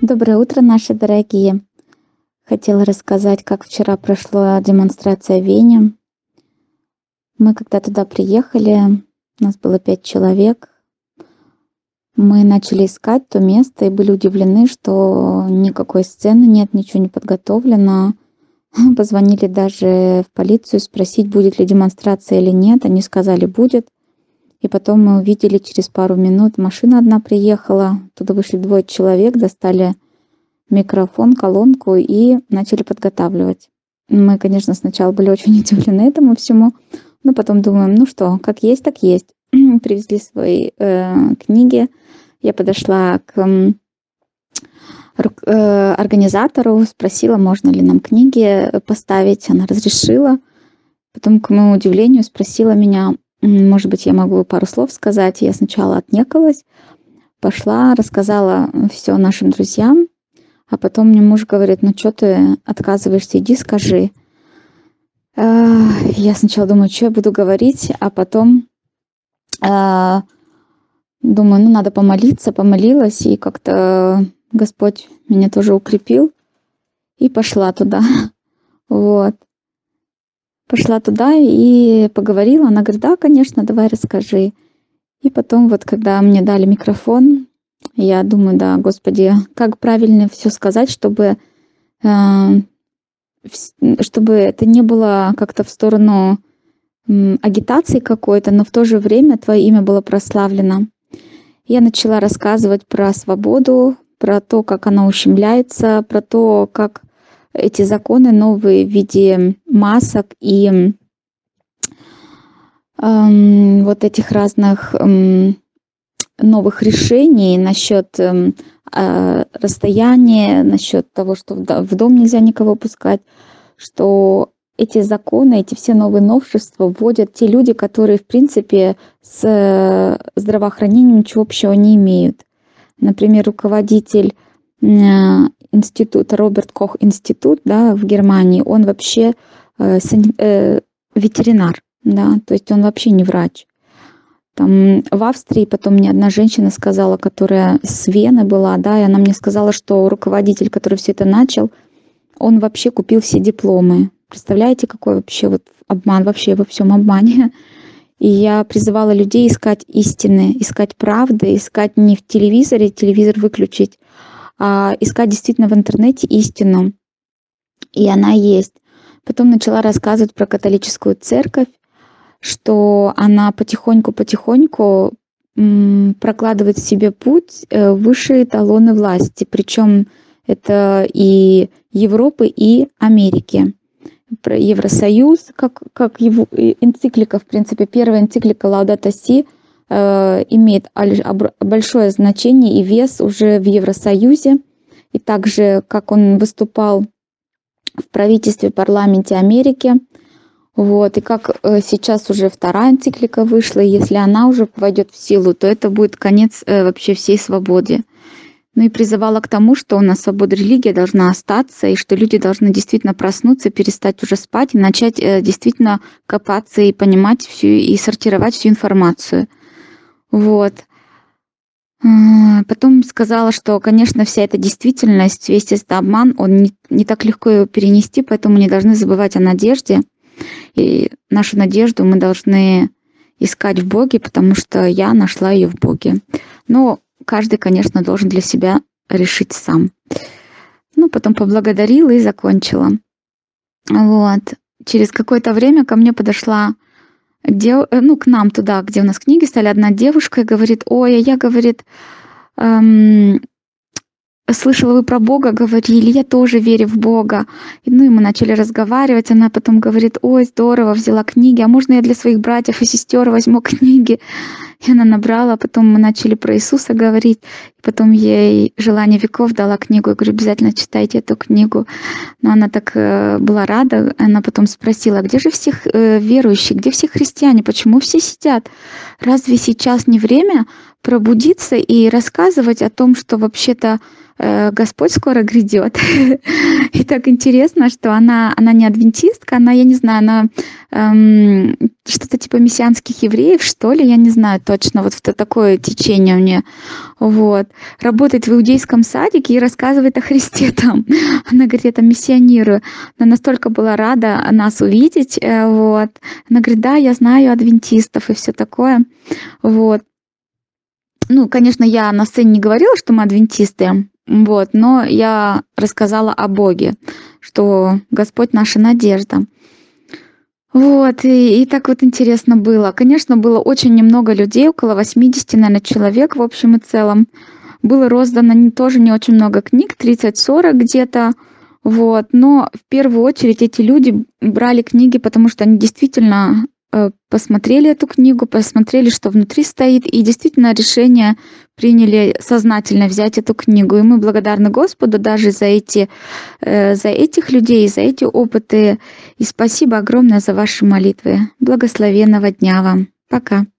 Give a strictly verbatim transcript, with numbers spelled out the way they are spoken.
Доброе утро, наши дорогие! Хотела рассказать, как вчера прошла демонстрация в Вене. Мы когда туда приехали, нас было пять человек. Мы начали искать то место и были удивлены, что никакой сцены нет, ничего не подготовлено. Позвонили даже в полицию спросить, будет ли демонстрация или нет. Они сказали: будет. И потом мы увидели через пару минут, машина одна приехала, оттуда вышли двое человек, достали микрофон, колонку и начали подготавливать. Мы, конечно, сначала были очень удивлены этому всему, но потом думаем: ну что, как есть, так есть. Привезли свои э, книги. Я подошла к м, рук- э, организатору, спросила, можно ли нам книги поставить. Она разрешила. Потом, к моему удивлению, спросила меня, м, может быть, я могу пару слов сказать. Я сначала отнекалась, пошла, рассказала все нашим друзьям. А потом мне муж говорит: ну что ты отказываешься, иди скажи. Э, Я сначала думаю, что я буду говорить, а потом э, думаю, ну надо помолиться, помолилась, и как-то Господь меня тоже укрепил, и пошла туда. Вот. Пошла туда и поговорила. Она говорит: да, конечно, давай расскажи. И потом вот, когда мне дали микрофон, я думаю: да, Господи, как правильно все сказать, чтобы э, вс- чтобы это не было как-то в сторону м, агитации какой-то, но в то же время твое имя было прославлено. Я начала рассказывать про свободу, про то, как она ущемляется, про то, как эти законы новые в виде масок и ам, вот этих разных ам, новых решений насчет ам, а, расстояния, насчет того, что в до- в дом нельзя никого пускать, что эти законы, эти все новые новшества вводят те люди, которые, в принципе, с э, здравоохранением ничего общего не имеют. Например, руководитель м, института, Роберт Кох институт, да, в Германии, он вообще э, сани- э, ветеринар, да, то есть он вообще не врач. Там в Австрии потом мне одна женщина сказала, которая с Вены была, да, и она мне сказала, что руководитель, который все это начал, он вообще купил все дипломы. Представляете, какой вообще вот обман, вообще во всем обмане. И я призывала людей искать истины, искать правды, искать не в телевизоре, телевизор выключить, а искать действительно в интернете истину. И она есть. Потом начала рассказывать про католическую церковь, что она потихоньку-потихоньку м, прокладывает себе путь э, в высшие эталоны власти. Причем это и Европы, и Америки. Про Евросоюз, как, как его и энциклика, в принципе, первая энциклика Лаудато Си э, имеет аль- обр- большое значение и вес уже в Евросоюзе. И также, как он выступал в правительстве, парламенте Америки. Вот. И как э, сейчас уже вторая энциклика вышла, и если она уже войдет в силу, то это будет конец э, вообще всей свободе. Ну и призывала к тому, что у нас свобода религии должна остаться, и что люди должны действительно проснуться, перестать уже спать и начать э, действительно копаться и понимать всю, и сортировать всю информацию. Вот. А, Потом сказала, что, конечно, вся эта действительность, весь этот обман, он не, не так легко его перенести, поэтому не должны забывать о надежде. И нашу надежду мы должны искать в Боге, потому что я нашла ее в Боге. Но каждый, конечно, должен для себя решить сам. Ну, потом поблагодарила и закончила. Вот. Через какое-то время ко мне подошла дев... э, ну, к нам туда, где у нас книги стали, одна девушка и говорит: ой, а я, говорит, эм, слышала, вы про Бога говорили, я тоже верю в Бога. И, ну, и мы начали разговаривать, она потом говорит: ой, здорово, взяла книги, а можно я для своих братьев и сестер возьму книги? И она набрала, потом мы начали про Иисуса говорить, потом ей «Желание веков» дала книгу, я говорю: обязательно читайте эту книгу. Но она так э, была рада, она потом спросила: где же всех э, верующие, где все христиане, почему все сидят? Разве сейчас не время пробудиться и рассказывать о том, что вообще-то э, Господь скоро грядет. И так интересно, что она, она не адвентистка, она, я не знаю, она эм, что-то типа мессианских евреев, что ли, я не знаю точно, вот это такое течение у нее. Вот. Работает в иудейском садике и рассказывает о Христе там. Она говорит, я там миссионирую. Она настолько была рада нас увидеть. э, Вот. Она говорит, да, я знаю адвентистов и все такое. Вот. Ну, конечно, я на сцене не говорила, что мы адвентисты, вот, но я рассказала о Боге, что Господь наша надежда. Вот, и, и так вот интересно было. Конечно, было очень немного людей, около восьмидесяти, наверное, человек в общем и целом. Было роздано не, тоже не очень много книг, тридцать-сорок где-то. Вот. Но в первую очередь эти люди брали книги, потому что они действительно э, посмотрели эту книгу, посмотрели, что внутри стоит, и действительно решение приняли сознательно взять эту книгу. И мы благодарны Господу даже за эти, э, за этих людей, за эти опыты. И спасибо огромное за ваши молитвы. Благословенного дня вам. Пока.